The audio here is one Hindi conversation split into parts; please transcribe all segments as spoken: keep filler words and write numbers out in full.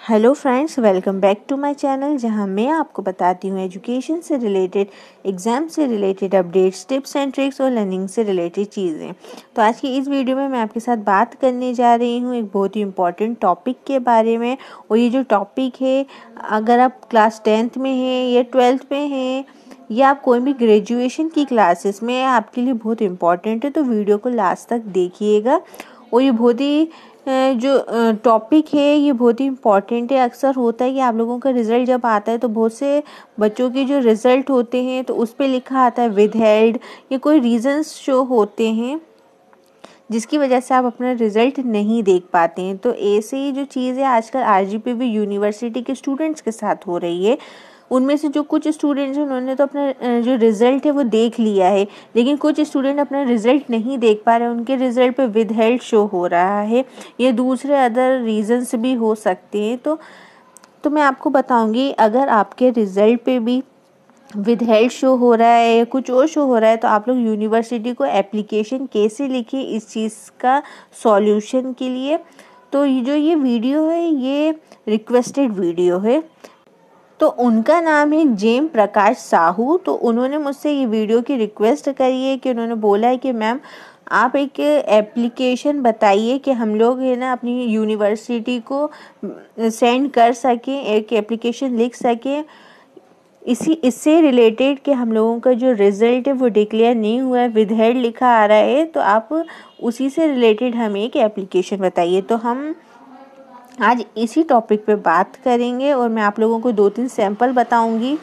Hello friends, welcome back to my channel, जहां मैं आपको बताती हूँ एजुकेशन से रिलेटेड, एग्ज़ाम से related updates, tips and tricks और लर्निंग से रिलेटेड चीज़ें। तो आज की इस वीडियो में मैं आपके साथ बात करने जा रही हूँ एक बहुत ही इम्पॉर्टेंट टॉपिक के बारे में। और ये जो टॉपिक है, अगर आप क्लास टेंथ में हैं या ट्वेल्थ में हैं या आप कोई भी ग्रेजुएशन की क्लासेस में, आपके लिए बहुत इम्पॉर्टेंट है। तो वीडियो को लास्ट तक देखिएगा। और ये बहुत ही जो टॉपिक है ये बहुत ही इम्पॉर्टेंट है। अक्सर होता है कि आप लोगों का रिज़ल्ट जब आता है तो बहुत से बच्चों के जो रिज़ल्ट होते हैं तो उस पे लिखा आता है विदहेल्ड, या कोई रीजंस शो होते हैं जिसकी वजह से आप अपना रिज़ल्ट नहीं देख पाते हैं। तो ऐसे ही जो चीज़ है आजकल आरजीपीवी यूनिवर्सिटी के स्टूडेंट्स के साथ हो रही है। उनमें से जो कुछ स्टूडेंट्स हैं उन्होंने तो अपना जो रिज़ल्ट है वो देख लिया है, लेकिन कुछ स्टूडेंट अपना रिज़ल्ट नहीं देख पा रहे, उनके रिज़ल्ट पे विदहेल्ड शो हो रहा है। ये दूसरे अदर रीजंस भी हो सकते हैं। तो तो मैं आपको बताऊंगी, अगर आपके रिज़ल्ट पे भी विदहेल्ड शो हो रहा है या कुछ और शो हो रहा है तो आप लोग यूनिवर्सिटी को एप्लीकेशन कैसे लिखें इस चीज़ का सॉल्यूशन के लिए। तो ये जो ये वीडियो है ये रिक्वेस्टेड वीडियो है। तो उनका नाम है जेम प्रकाश साहू। तो उन्होंने मुझसे ये वीडियो की रिक्वेस्ट करी है कि उन्होंने बोला है कि मैम आप एक एप्लीकेशन बताइए कि हम लोग है ना अपनी यूनिवर्सिटी को सेंड कर सकें, एक एप्लीकेशन लिख सकें इसी इससे रिलेटेड कि हम लोगों का जो रिज़ल्ट है वो डिक्लेयर नहीं हुआ है, विदहेल्ड लिखा आ रहा है। तो आप उसी से रिलेटेड हमें एक एप्लीकेशन बताइए। तो हम आज इसी टॉपिक पे बात करेंगे और मैं आप लोगों को दो तीन सैंपल बताऊंगी।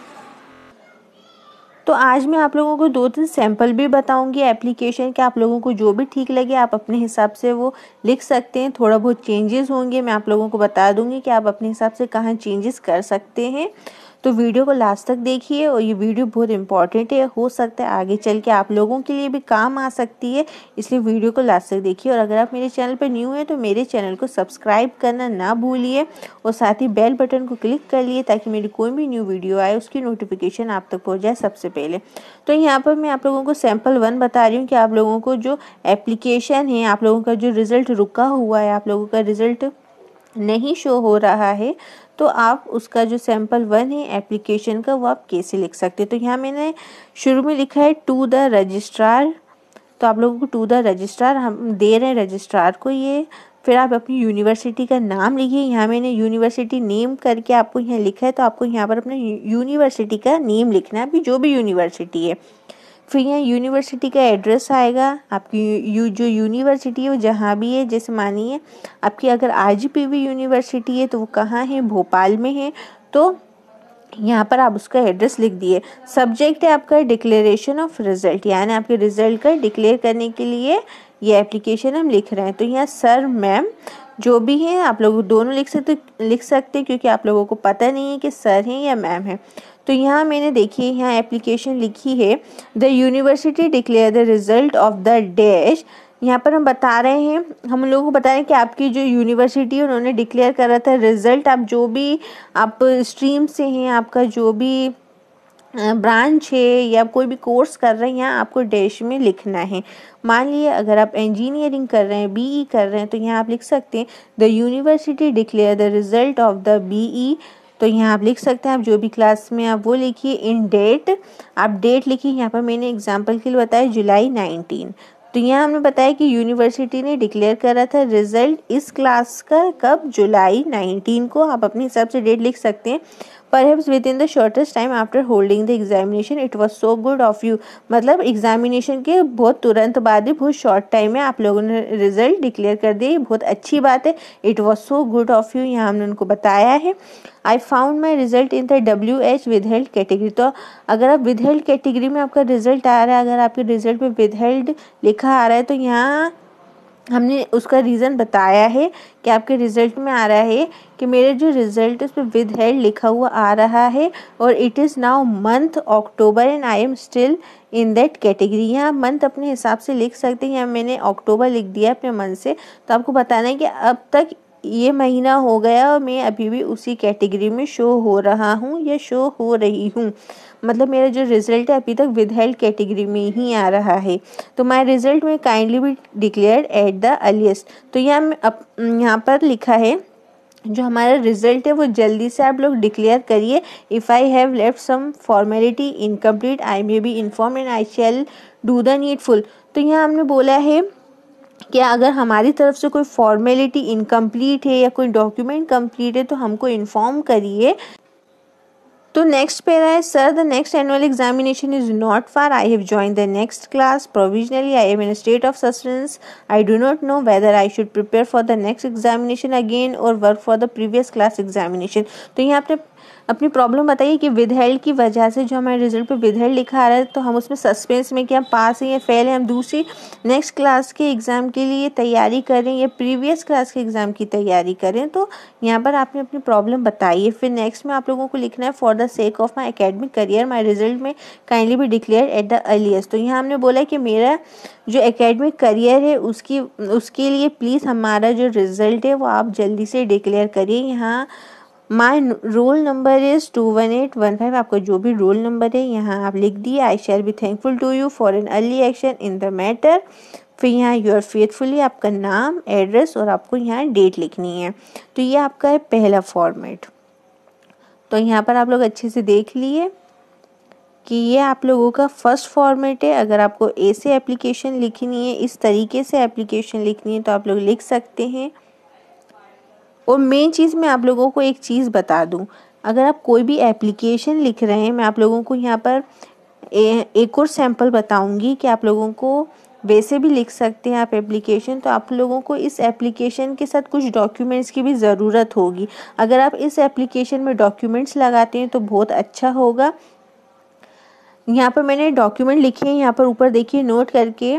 तो आज मैं आप लोगों को दो तीन सैंपल भी बताऊंगी एप्लीकेशन के, आप लोगों को जो भी ठीक लगे आप अपने हिसाब से वो लिख सकते हैं। थोड़ा बहुत चेंजेस होंगे, मैं आप लोगों को बता दूंगी कि आप अपने हिसाब से कहाँ चेंजेस कर सकते हैं। तो वीडियो को लास्ट तक देखिए और ये वीडियो बहुत इंपॉर्टेंट है, हो सकता है आगे चल के आप लोगों के लिए भी काम आ सकती है, इसलिए वीडियो को लास्ट तक देखिए। और अगर आप मेरे चैनल पर न्यू हैं तो मेरे चैनल को सब्सक्राइब करना ना भूलिए और साथ ही बेल बटन को क्लिक कर लिए ताकि मेरी कोई भी न्यू वीडियो आए उसकी नोटिफिकेशन आप तक पहुँच जाए सबसे पहले। तो यहाँ पर मैं आप लोगों को सैम्पल वन बता रही हूँ कि आप लोगों को जो एप्लीकेशन है, आप लोगों का जो रिज़ल्ट रुका हुआ है, आप लोगों का रिज़ल्ट नहीं शो हो रहा है, तो आप उसका जो सैंपल वन है एप्लीकेशन का वो आप कैसे लिख सकते हैं। तो यहाँ मैंने शुरू में लिखा है टू द रजिस्ट्रार। तो आप लोगों को टू द रजिस्ट्रार हम दे रहे हैं रजिस्ट्रार को ये, फिर आप अपनी यूनिवर्सिटी का नाम लिखिए। यहाँ मैंने यूनिवर्सिटी नेम करके आपको यहाँ लिखा है, तो आपको यहाँ पर अपना यूनिवर्सिटी का नेम लिखना है, अभी जो भी यूनिवर्सिटी है। फिर यहाँ यूनिवर्सिटी का एड्रेस आएगा, आपकी यू जो यूनिवर्सिटी है वो जहाँ भी है, जैसे मानिए आपकी अगर आरजीपीवी यूनिवर्सिटी है तो वो कहाँ है, भोपाल में है, तो यहाँ पर आप उसका एड्रेस लिख दिए। सब्जेक्ट है आपका डिक्लेरेशन ऑफ रिजल्ट, यानी आपके रिजल्ट का डिक्लेयर करने के लिए ये एप्लीकेशन हम लिख रहे हैं। तो यहाँ सर मैम जो भी हैं आप लोग दोनों लिख सकते लिख सकते क्योंकि आप लोगों को पता नहीं है कि सर हैं या मैम है। तो यहाँ मैंने देखिए यहाँ एप्लीकेशन लिखी है, the university declare the result of the dash. यहाँ पर हम बता रहे हैं, हम लोगों को बता रहे हैं कि आपकी जो यूनिवर्सिटी है उन्होंने डिक्लेयर करा था रिजल्ट। आप जो भी आप स्ट्रीम से हैं, आपका जो भी ब्रांच है या कोई भी कोर्स कर रहे हैं, यहाँ आपको डैश में लिखना है। मान लीजिए अगर आप इंजीनियरिंग कर रहे हैं, बीई कर रहे हैं, तो यहाँ आप लिख सकते हैं the university declare the result of the BE. तो यहाँ आप लिख सकते हैं, आप जो भी क्लास में आप वो लिखिए। इन डेट आप डेट लिखिए, यहाँ पर मैंने एग्जाम्पल के लिए बताया जुलाई नाइनटीन। तो यहाँ हमने बताया कि यूनिवर्सिटी ने डिक्लेयर करा था रिजल्ट इस क्लास का कब, जुलाई नाइनटीन को। आप अपने हिसाब से डेट लिख सकते हैं। Perhaps within the shortest time after holding the examination it was so good of you, मतलब एग्जामिनेशन के बहुत तुरंत बाद ही, बहुत शॉर्ट टाइम में आप लोगों ने रिजल्ट डिक्लेयर कर दिया, बहुत अच्छी बात है। It was so good of you यहाँ हमने उनको बताया है। I found my result in the W H withheld category. तो अगर आप विदहेल्ड कैटेगरी में आपका रिजल्ट आ रहा है, अगर आपके रिजल्ट में विदहेल्ड लिखा आ रहा है, तो यहाँ हमने उसका रीज़न बताया है कि आपके रिज़ल्ट में आ रहा है कि मेरे जो रिज़ल्ट है उस पर विदहेल्ड लिखा हुआ आ रहा है और it is now month October and I am still in that category. यहाँ मंथ अपने हिसाब से लिख सकते हैं, यहाँ मैंने अक्टूबर लिख दिया अपने मन से। तो आपको बताना है कि अब तक ये महीना हो गया और मैं अभी भी उसी कैटेगरी में शो हो रहा हूँ या शो हो रही हूँ, मतलब मेरा जो रिज़ल्ट है अभी तक विदहेल्ड कैटेगरी में ही आ रहा है। तो माय रिज़ल्ट में kindly be declared at the earliest. तो यहाँ यहाँ पर लिखा है जो हमारा रिजल्ट है वो जल्दी से आप लोग डिक्लेयर करिए। If I have left some formality incomplete I may be inform and I shall do the needful. तो यहाँ हमने बोला है कि अगर हमारी तरफ से कोई फॉर्मेलिटी इनकम्प्लीट है या कोई डॉक्यूमेंट कंप्लीट है तो हमको इन्फॉर्म करिए। तो नेक्स्ट पेरा है, sir the next annual examination is not far, I have join the next class provisionally, I am in state of suspense, I do not know whether I should prepare for the next examination again और work for the previous class examination. तो यहाँ आपने अपनी प्रॉब्लम बताइए कि विदहेल्ड की वजह से जो हमारे रिजल्ट पे विदहेल्ड लिखा आ रहा है तो हम उसमें सस्पेंस में कि हम पास हैं या फेल हैं, हम दूसरी नेक्स्ट क्लास के एग्ज़ाम के लिए तैयारी करें या प्रीवियस क्लास के एग्ज़ाम की तैयारी करें। तो यहाँ पर आपने अपनी प्रॉब्लम बताई। फिर नेक्स्ट में आप लोगों को लिखना है for the sake of my academic career my result में kindly be declare at the earliest. तो यहाँ हमने बोला है कि मेरा जो एकेडमिक करियर है उसकी उसके लिए प्लीज़ हमारा जो रिज़ल्ट है वो आप जल्दी से डिक्लेयर करिए। यहाँ my roll number is two one eight one five, आपका जो भी रोल नंबर है यहाँ आप लिख दिए। I shall be thankful to you for an early action in the matter. फिर यहाँ योर फेथफुली आपका नाम, एड्रेस और आपको यहाँ डेट लिखनी है। तो ये आपका है पहला फॉर्मेट। तो यहाँ पर आप लोग अच्छे से देख लिए कि ये आप लोगों का फर्स्ट फॉर्मेट है। अगर आपको ए से एप्लीकेशन लिखनी है, इस तरीके से एप्लीकेशन लिखनी है तो आप लोग लिख सकते हैं। और मेन चीज़ मैं आप लोगों को एक चीज़ बता दूं, अगर आप कोई भी एप्लीकेशन लिख रहे हैं, मैं आप लोगों को यहाँ पर ए, एक और सैम्पल बताऊंगी कि आप लोगों को वैसे भी लिख सकते हैं आप एप्लीकेशन। तो आप लोगों को इस एप्लीकेशन के साथ कुछ डॉक्यूमेंट्स की भी ज़रूरत होगी। अगर आप इस एप्लीकेशन में डॉक्यूमेंट्स लगाते हैं तो बहुत अच्छा होगा। यहाँ पर मैंने डॉक्यूमेंट लिखे हैं, यहाँ पर ऊपर देखिए नोट करके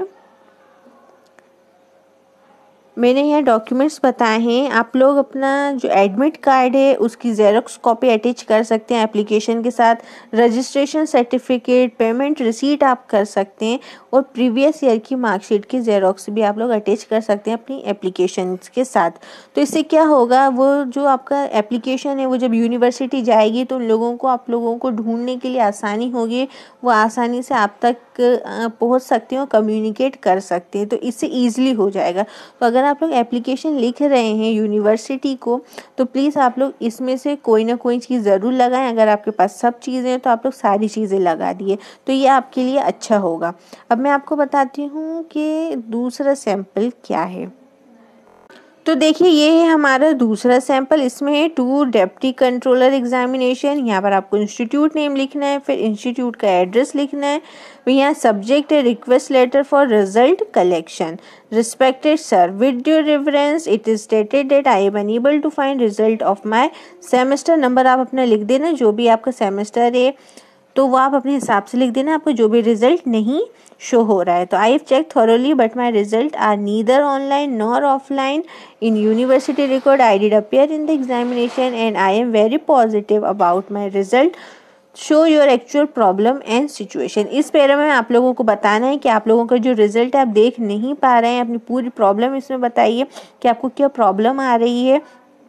मैंने यहाँ डॉक्यूमेंट्स बताए हैं। आप लोग अपना जो एडमिट कार्ड है उसकी जेरोक्स कॉपी अटैच कर सकते हैं एप्लीकेशन के साथ। रजिस्ट्रेशन सर्टिफिकेट, पेमेंट रिसीट आप कर सकते हैं और प्रीवियस ईयर की मार्कशीट की जेरोक्स भी आप लोग अटैच कर सकते हैं अपनी एप्लीकेशन के साथ। तो इससे क्या होगा, वो जो आपका एप्लीकेशन है वो जब यूनिवर्सिटी जाएगी तो उन लोगों को आप लोगों को ढूंढने के लिए आसानी होगी, वो आसानी से आप तक पहुँच सकते हैं और कम्युनिकेट कर सकते हैं। तो इससे ईजिली हो जाएगा। तो अगर आप लोग एप्लीकेशन लिख रहे हैं यूनिवर्सिटी को तो प्लीज़ आप लोग इसमें से कोई ना कोई चीज़ ज़रूर लगाएं। अगर आपके पास सब चीज़ें हैं तो आप लोग सारी चीज़ें लगा दिए तो ये आपके लिए अच्छा होगा। अब मैं आपको बताती हूँ कि दूसरा सैंपल क्या है। तो देखिए ये है हमारा दूसरा सैंपल। इसमें है टू डेप्टी कंट्रोलर एग्जामिनेशन। यहाँ पर आपको इंस्टीट्यूट नेम लिखना है, फिर इंस्टीट्यूट का एड्रेस लिखना है। फिर यहाँ सब्जेक्ट है request letter for result collection. Respected sir, with your reference it is stated that I am unable to find result of my semester. Number आप अपना लिख देना, जो भी आपका सेमेस्टर है तो वो आप अपने हिसाब से लिख देना, आपको जो भी रिजल्ट नहीं शो हो रहा है। तो I have check thoroughly but my result are neither online nor offline in university record. I did appear in the examination and I am very positive about my result. Show your actual problem and situation. इस पैरा में आप लोगों को बताना है कि आप लोगों का जो रिजल्ट है आप देख नहीं पा रहे हैं, अपनी पूरी प्रॉब्लम इसमें बताइए कि आपको क्या प्रॉब्लम आ रही है।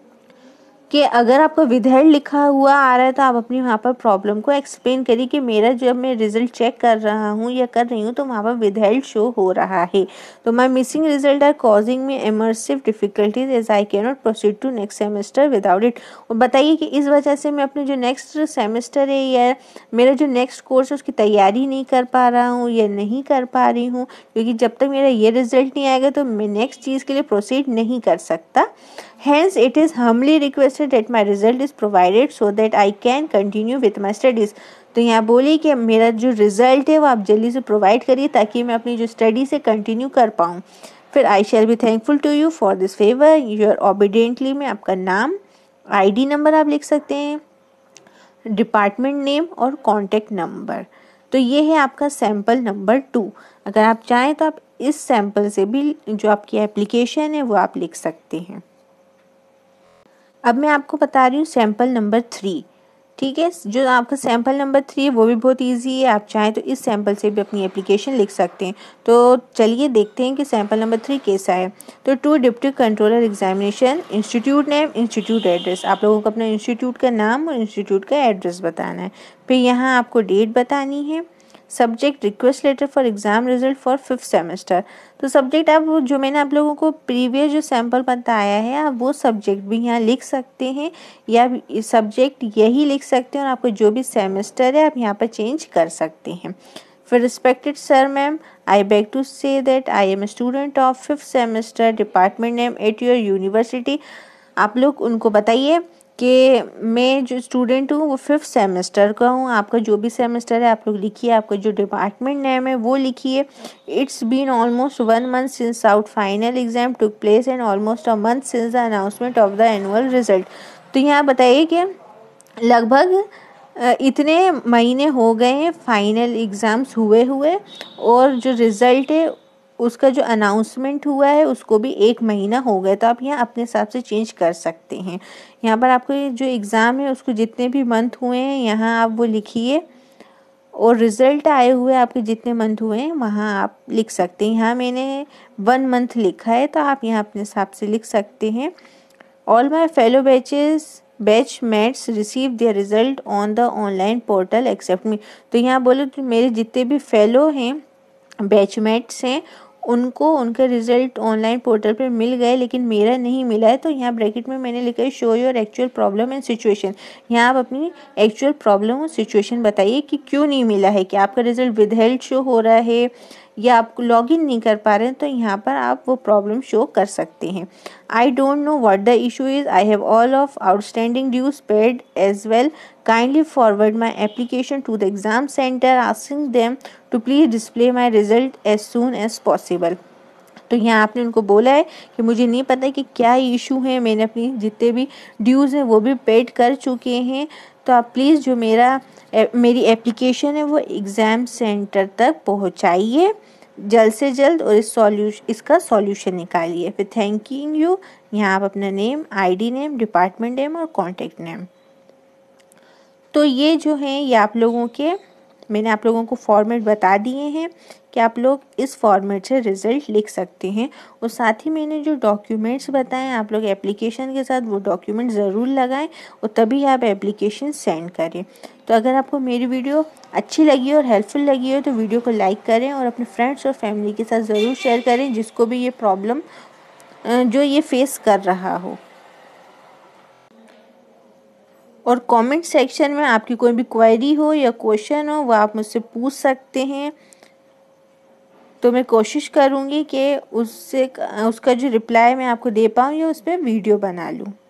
कि अगर आपका विदहेल्ड लिखा हुआ आ रहा है तो आप अपनी वहाँ पर प्रॉब्लम को एक्सप्लेन करिए कि मेरा जब मैं रिजल्ट चेक कर रहा हूँ या कर रही हूँ तो वहाँ पर विदहेल्ड शो हो रहा है। तो my missing result are causing me immersive difficulties as I can not proceed to next semester without it. और बताइए कि इस वजह से मैं अपने जो नेक्स्ट सेमेस्टर है या मेरा जो नेक्स्ट कोर्स है उसकी तैयारी नहीं कर पा रहा हूँ या नहीं कर पा रही हूँ, क्योंकि जब तक मेरा ये रिजल्ट नहीं आएगा तो मैं नेक्स्ट चीज़ के लिए प्रोसीड नहीं कर सकता। Hence, it is humbly requested that my result is provided so that I can continue with my studies. तो यहाँ बोली कि मेरा जो रिज़ल्ट है वो आप जल्दी से प्रोवाइड करिए ताकि मैं अपनी जो स्टडी से कंटिन्यू कर पाऊँ। फिर I shall be thankful to you for this favour, your obediently में आपका नाम, आईडी नंबर आप लिख सकते हैं, डिपार्टमेंट नेम और कॉन्टैक्ट नंबर। तो ये है आपका सैम्पल नंबर टू। अगर आप चाहें तो आप इस सैम्पल से भी जो आपकी एप्लीकेशन है वो आप लिख सकते हैं। अब मैं आपको बता रही हूँ सैम्पल नंबर थ्री। ठीक है, जो आपका सैम्पल नंबर थ्री है वो भी बहुत इजी है, आप चाहें तो इस सैम्पल से भी अपनी एप्लीकेशन लिख सकते हैं। तो चलिए देखते हैं कि सैम्पल नंबर थ्री कैसा है। तो to deputy controller examination, institute name, institute address. आप लोगों को अपना इंस्टीट्यूट का नाम और इंस्टीट्यूट का एड्रेस बताना है। फिर यहाँ आपको डेट बतानी है। Subject request letter for exam result for fifth semester. तो सब्जेक्ट आप जो मैंने आप लोगों को प्रीवियस जो सैम्पल बताया है आप वो सब्जेक्ट भी यहाँ लिख सकते हैं या सब्जेक्ट यही लिख सकते हैं और आपको जो भी सेमेस्टर है आप यहाँ पर चेंज कर सकते हैं। फिर respected sir ma'am, I beg to say that I am a student of fifth semester department name at your university. आप लोग उनको बताइए कि मैं जो स्टूडेंट हूँ वो फिफ्थ सेमेस्टर का हूँ। आपका जो भी सेमेस्टर है आप लोग लिखिए, आपका जो डिपार्टमेंट नेम है वो लिखिए। It's been almost one month since out final exam took place and almost a month since the announcement of the annual result. तो यहाँ बताइए कि लगभग इतने महीने हो गए हैं फाइनल एग्ज़ाम्स हुए हुए और जो रिज़ल्ट है उसका जो अनाउंसमेंट हुआ है उसको भी एक महीना हो गया। तो आप यहाँ अपने हिसाब से चेंज कर सकते हैं। यहाँ पर आपको जो एग्ज़ाम है उसको जितने भी मंथ हुए हैं यहाँ आप वो लिखिए और रिज़ल्ट आए हुए आपके जितने मंथ हुए हैं वहाँ आप लिख सकते हैं। यहाँ मैंने वन मंथ लिखा है तो आप यहाँ अपने हिसाब से लिख सकते हैं। All my fellow batches batchmates receive their result on the online portal except me. तो यहाँ बोलो तो मेरे जितने भी फेलो हैं बैचमेट्स हैं उनको उनका रिजल्ट ऑनलाइन पोर्टल पर मिल गए लेकिन मेरा नहीं मिला है। तो यहाँ ब्रैकेट में मैंने लिखा है show your actual problem and situation. यहाँ आप अपनी एक्चुअल प्रॉब्लम और सिचुएशन बताइए कि क्यों नहीं मिला है, कि आपका रिजल्ट विदहेल्ड शो हो रहा है या आप लॉग इन नहीं कर पा रहे हैं। तो यहाँ पर आप वो प्रॉब्लम शो कर सकते हैं। I don't know what the issue is, I have all of outstanding dues paid as well, kindly forward my application to the exam centre asking them to please display my result as soon as possible. तो यहाँ आपने उनको बोला है कि मुझे नहीं पता कि क्या इशू है, मैंने अपनी जितने भी ड्यूज़ हैं वो भी पेड कर चुके हैं। तो आप प्लीज़ जो मेरा ए, मेरी एप्लीकेशन है वो एग्ज़ाम सेंटर तक पहुँचाइए जल्द से जल्द और इस सॉल्यूशन इसका सॉल्यूशन निकालिए। फिर थैंकिंग यू यहाँ आप अपना name, ID name, department name और कॉन्टैक्ट नेम। तो ये जो हैं ये आप लोगों के मैंने आप लोगों को फॉर्मेट बता दिए हैं कि आप लोग इस फॉर्मेट से रिज़ल्ट लिख सकते हैं। और साथ ही मैंने जो डॉक्यूमेंट्स बताए आप लोग एप्लीकेशन के साथ वो डॉक्यूमेंट ज़रूर लगाएं और तभी आप एप्लीकेशन सेंड करें। तो अगर आपको मेरी वीडियो अच्छी लगी और हेल्पफुल लगी हो तो वीडियो को लाइक करें और अपने फ्रेंड्स और फैमिली के साथ ज़रूर शेयर करें जिसको भी ये प्रॉब्लम जो ये फेस कर रहा हो। और कमेंट सेक्शन में आपकी कोई भी क्वेरी हो या क्वेश्चन हो वो आप मुझसे पूछ सकते हैं। तो मैं कोशिश करूँगी कि उससे उसका जो रिप्लाई मैं आपको दे पाऊँ या उस पर वीडियो बना लूँ।